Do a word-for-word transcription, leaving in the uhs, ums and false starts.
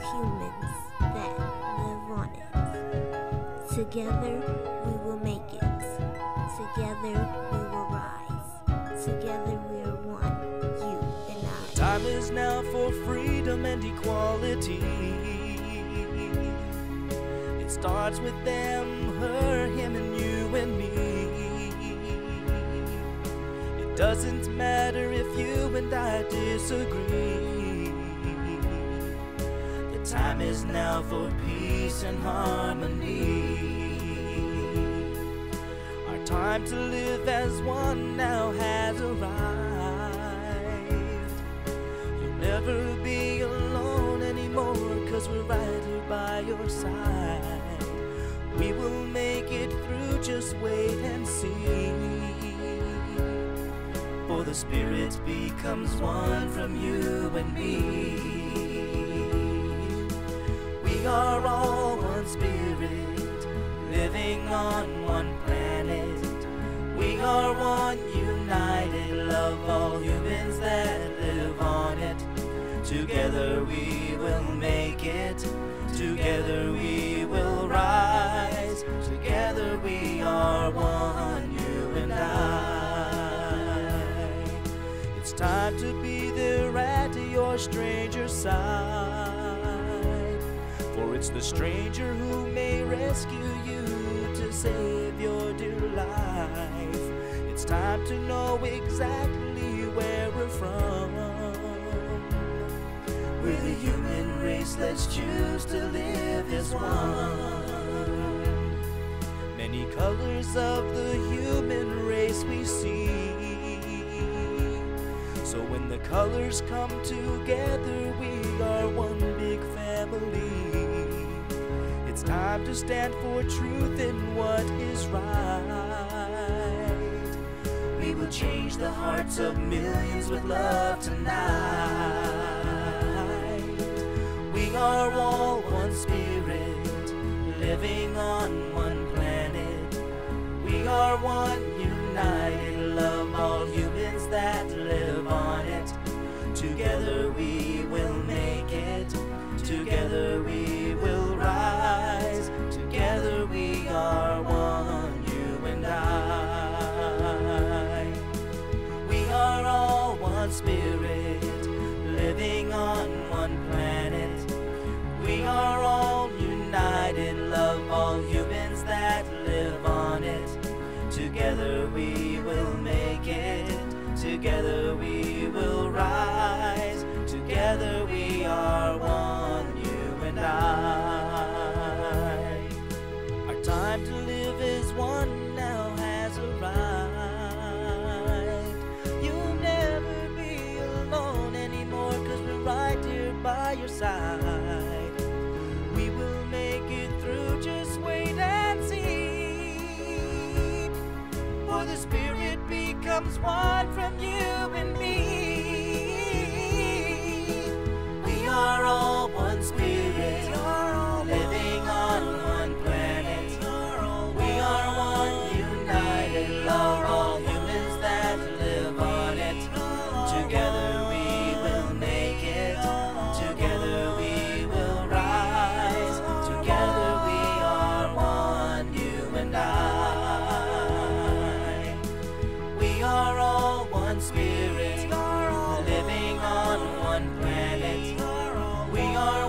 humans that live on it. Together we will make it. Together we will rise. Together we are one, you and I. Time is now for freedom and equality. It starts with them, her, him, and you and me. It doesn't matter if you and I disagree. The time is now for peace and harmony. Our time to live as one now has arrived. You'll never be alone anymore, 'cause we're right here by your side. We will make it through, just wait and see. For the Spirit becomes one from you and me. We are all one Spirit, living on one planet. We are one united, love all humans that live on it. Together we will make it. Together we will rise. Together we are one, you and I. It's time to be there at your stranger's side. For it's the stranger who may rescue you to save your dear life. It's time to know exactly where we're from. We're the human race, let's choose to live as one. Many colors of the human race we see. So when the colors come together, we are one big family. It's time to stand for truth and what is right. We will change the hearts of millions with love tonight. We are all one Spirit, living on one planet. We are one united, love all humans that live on it. Together we will make it. Together we will rise. Together we are one, you and I. We are all one Spirit, living on one planet. We are all united, love all humans that live on it. Together we will make it. Together we will rise. Together we are one, you and I. Our time to live as one now has arrived. You'll never be alone anymore, 'cause we're right here by your side. We will make it through, just wait and see. For the Spirit becomes one from you and me. We are all one Spirit, living on one planet. We are one united, love all humans that live on it. Together we will make it. Together we will rise. Together we are one, you and I. We are all one Spirit, living on one planet. We are